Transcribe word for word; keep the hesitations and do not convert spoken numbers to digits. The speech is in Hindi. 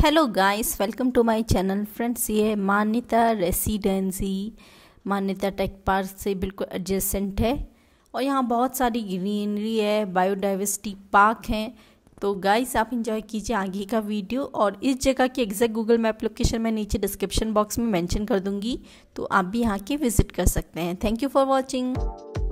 Hello guys, welcome to my channel. Friends, ये है मान्यता रेसिडेंसी। मान्यता टेक पार्क से बिल्कुल एडजेसेंट है और यहाँ बहुत सारी ग्रीनरी है, बायोडाइवर्सिटी पार्क है। तो गाइस, आप इंजॉय कीजिए आगे का वीडियो। और इस जगह की एग्जैक्ट गूगल मैप लोकेशन मैं नीचे डिस्क्रिप्शन बॉक्स में मेंशन कर दूंगी, तो आप भी यहाँ के विजिट कर सकते हैं। Thank you for watching.